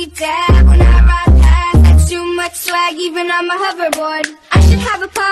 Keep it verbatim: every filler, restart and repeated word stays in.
me dab when I ride past. That's too much swag even on my hoverboard. I should have a